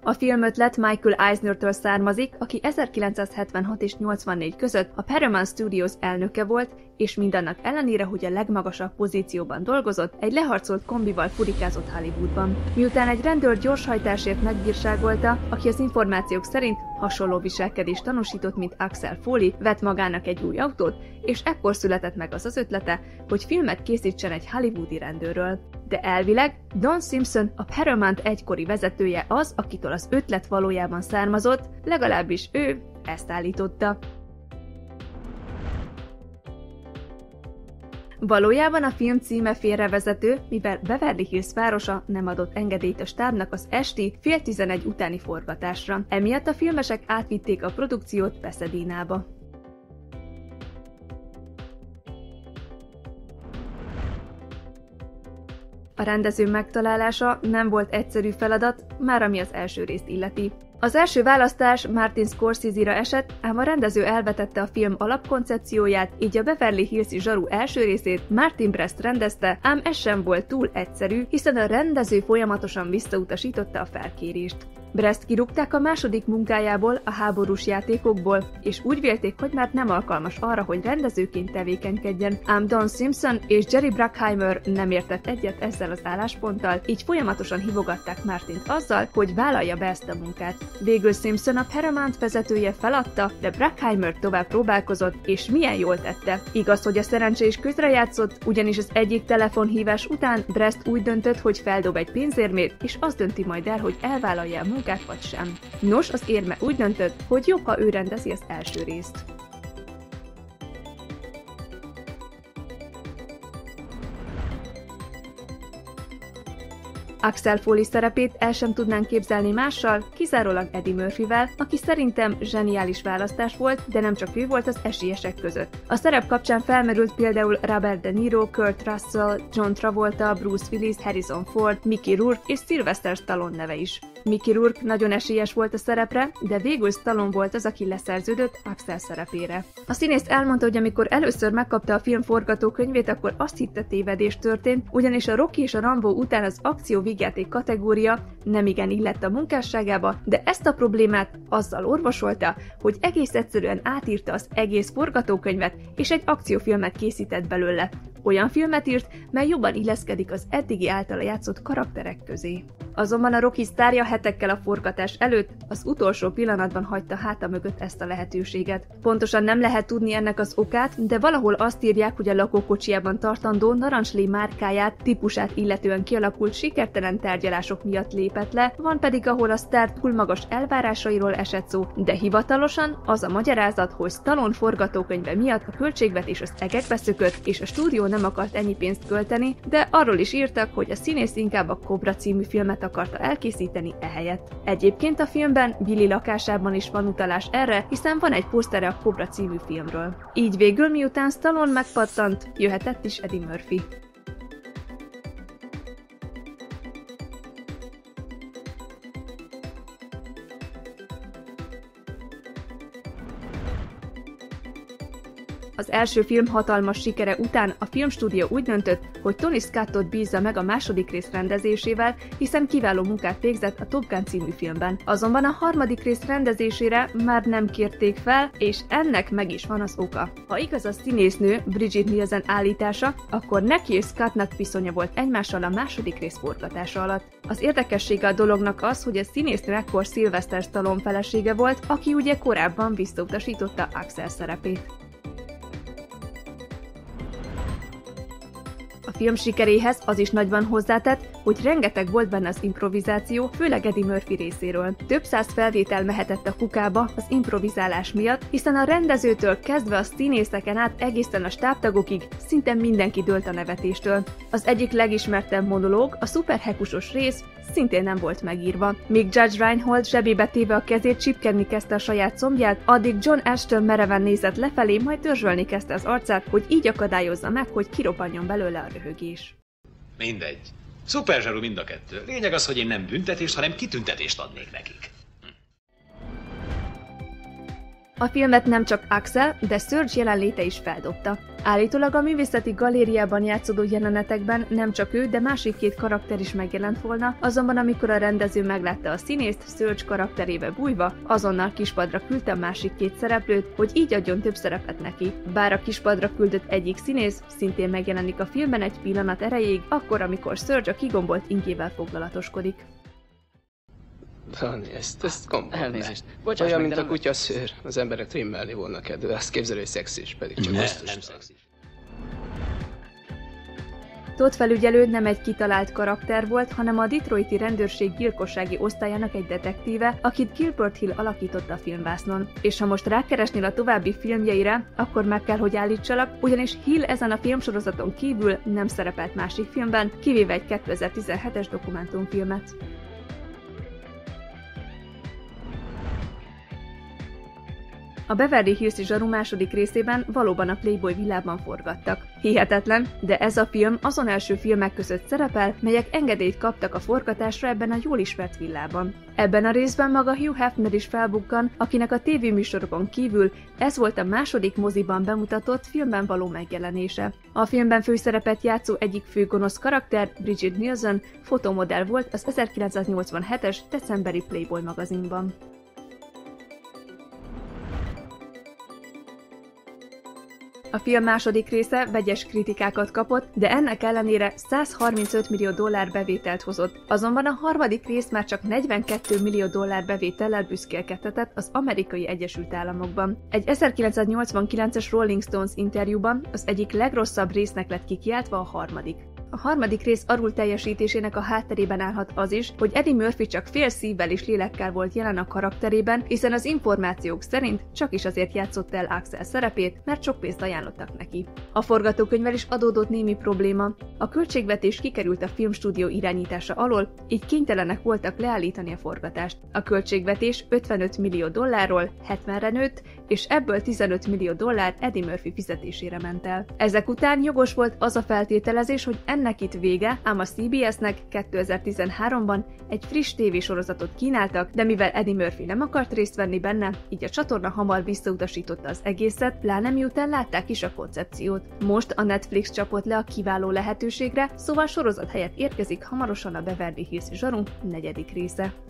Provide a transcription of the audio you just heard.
A filmötlet Michael Eisnertől származik, aki 1976 és 84 között a Paramount Studios elnöke volt, és mindannak ellenére, hogy a legmagasabb pozícióban dolgozott, egy leharcolt kombival furikázott Hollywoodban. Miután egy rendőr gyorshajtásért megbírságolta, aki az információk szerint hasonló viselkedést tanúsított, mint Axel Foley, vett magának egy új autót, és ekkor született meg az ötlete, hogy filmet készítsen egy hollywoodi rendőrről. De elvileg Don Simpson, a Paramount egykori vezetője az, akitől az ötlet valójában származott, legalábbis ő ezt állította. Valójában a film címe félrevezető, mivel Beverly Hills városa nem adott engedélyt a stábnak az esti 10:30 utáni forgatásra. Emiatt a filmesek átvitték a produkciót Pasadenába. A rendező megtalálása nem volt egyszerű feladat, már ami az első részt illeti. Az első választás Martin Scorsese-ra esett, ám a rendező elvetette a film alapkoncepcióját, így a Beverly Hills-i zsaru első részét Martin Brest rendezte, ám ez sem volt túl egyszerű, hiszen a rendező folyamatosan visszautasította a felkérést. Brest kirúgták a második munkájából, a háborús játékokból, és úgy vélték, hogy már nem alkalmas arra, hogy rendezőként tevékenykedjen, ám Don Simpson és Jerry Bruckheimer nem értett egyet ezzel az állásponttal, így folyamatosan hívogatták Martint azzal, hogy vállalja be ezt a munkát. Végül Simpson, a Paramount vezetője feladta, de Bruckheimer tovább próbálkozott, és milyen jól tette. Igaz, hogy a szerencse is közrejátszott, ugyanis az egyik telefonhívás után Brest úgy döntött, hogy feldob egy pénzérmét, és azt dönti majd el, hogy elvállalja a munkát vagy sem. Nos, az érme úgy döntött, hogy jobb, ha ő rendezi az első részt. Axel Foley szerepét el sem tudnánk képzelni mással, kizárólag Eddie Murphyvel, aki szerintem zseniális választás volt, de nem csak ő volt az esélyesek között. A szerep kapcsán felmerült például Robert De Niro, Kurt Russell, John Travolta, Bruce Willis, Harrison Ford, Mickey Rourke és Sylvester Stallone neve is. Mickey Rourke nagyon esélyes volt a szerepre, de végül Stallone volt az, aki leszerződött Axel szerepére. A színész elmondta, hogy amikor először megkapta a film forgatókönyvét, akkor azt hitte, tévedés történt, ugyanis a Rocky és a Rambo után az akció-vígjáték kategória nemigen illett a munkásságába, de ezt a problémát azzal orvosolta, hogy egész egyszerűen átírta az egész forgatókönyvet, és egy akciófilmet készített belőle. Olyan filmet írt, mely jobban illeszkedik az eddigi általa játszott karakterek közé. Azonban a Rocky sztárja hetekkel a forgatás előtt az utolsó pillanatban hagyta háta mögött ezt a lehetőséget. Pontosan nem lehet tudni ennek az okát, de valahol azt írják, hogy a lakókocsijában tartandó narancslé márkáját, típusát illetően kialakult sikertelen tárgyalások miatt lépett le, van pedig, ahol a sztár túl magas elvárásairól esett szó, de hivatalosan az a magyarázat, hogy Stallone forgatókönyve miatt a költségvetés az egekbe szökött, és a stúdió nem akart ennyi pénzt költeni, de arról is írtak, hogy a színész inkább a Cobra című filmet akarta elkészíteni ehelyett. Egyébként a filmben Billy lakásában is van utalás erre, hiszen van egy posztere a Cobra című filmről. Így végül, miután Stallone megpattant, jöhetett is Eddie Murphy. Az első film hatalmas sikere után a filmstúdió úgy döntött, hogy Tony Scottot bízza meg a második rész rendezésével, hiszen kiváló munkát végzett a Top Gun című filmben. Azonban a harmadik rész rendezésére már nem kérték fel, és ennek meg is van az oka. Ha igaz a színésznő Bridget Nielsen állítása, akkor neki és Scottnak viszonya volt egymással a második rész forgatása alatt. Az érdekessége a dolognak az, hogy a színésznő ekkor Sylvester Stallone felesége volt, aki ugye korábban visszautasította Axel szerepét. A film sikeréhez az is nagyban hozzátett, hogy rengeteg volt benne az improvizáció, főleg Eddie Murphy részéről. Több száz felvétel mehetett a kukába az improvizálás miatt, hiszen a rendezőtől kezdve a színészeken át egészen a stábtagokig szinte mindenki dőlt a nevetéstől. Az egyik legismertebb monológ, a szuperhekusos rész, szintén nem volt megírva. Míg Judge Reinhold zsebébe téve a kezét csipkedni kezdte a saját combját, addig John Ashton mereven nézett lefelé, majd dörzsölni kezdte az arcát, hogy így akadályozza meg, hogy kirobbanjon belőle a röhögés. Mindegy. Szuper zsaru mind a kettő. Lényeg az, hogy én nem büntetést, hanem kitüntetést adnék nekik. A filmet nem csak Axel, de Serge jelenléte is feldobta. Állítólag a művészeti galériában játszódó jelenetekben nem csak ő, de másik két karakter is megjelent volna, azonban amikor a rendező meglátta a színészt Serge karakterébe bújva, azonnal kispadra küldte a másik két szereplőt, hogy így adjon több szerepet neki. Bár a kispadra küldött egyik színész szintén megjelenik a filmben egy pillanat erejéig, akkor, amikor Serge a kigombolt ingével foglalatoskodik. Dani, ezt komolyan. Elnézést. Bocsáss Olyan, meg, mint de a nem kutya szőr. Az emberek trimmelni volna kedve. Azt képzel, hogy szexis, pedig csak Nem osztos. szexis. Todd felügyelő nem egy kitalált karakter volt, hanem a detroiti rendőrség gyilkossági osztályának egy detektíve, akit Gilbert Hill alakította a filmvásznon. És ha most rákeresnél a további filmjeire, akkor meg kell, hogy állítsalak, ugyanis Hill ezen a filmsorozaton kívül nem szerepelt másik filmben, kivéve egy 2017-es dokumentumfilmet. A Beverly Hills zsaru második részében valóban a Playboy villában forgattak. Hihetetlen, de ez a film azon első filmek között szerepel, melyek engedélyt kaptak a forgatásra ebben a jól ismert villában. Ebben a részben maga Hugh Hefner is felbukkan, akinek a tévéműsorokon kívül ez volt a második moziban bemutatott filmben való megjelenése. A filmben főszerepet játszó egyik főgonosz karakter, Bridget Nielsen, fotomodell volt az 1987-es decemberi Playboy magazinban. A film második része vegyes kritikákat kapott, de ennek ellenére $135 millió bevételt hozott, azonban a harmadik rész már csak $42 millió bevétellel büszkélkedhetett az Amerikai Egyesült Államokban. Egy 1989-es Rolling Stones interjúban az egyik legrosszabb résznek lett kikiáltva a harmadik. A harmadik rész alul teljesítésének a hátterében állhat az is, hogy Eddie Murphy csak fél szívvel és lélekkel volt jelen a karakterében, hiszen az információk szerint csak is azért játszott el Axel szerepét, mert sok pénzt ajánlottak neki. A forgatókönyvvel is adódott némi probléma. A költségvetés kikerült a filmstúdió irányítása alól, így kénytelenek voltak leállítani a forgatást. A költségvetés $55 millió 70-re nőtt, és ebből $15 millió Eddie Murphy fizetésére ment el. Ezek után jogos volt az a feltételezés, hogy ennek itt vége, ám a CBS-nek 2013-ban egy friss tévésorozatot kínáltak, de mivel Eddie Murphy nem akart részt venni benne, így a csatorna hamar visszautasította az egészet, pláne miután látták is a koncepciót. Most a Netflix csapott le a kiváló lehetőségre, szóval sorozat helyett érkezik hamarosan a Beverly Hills zsaru negyedik része.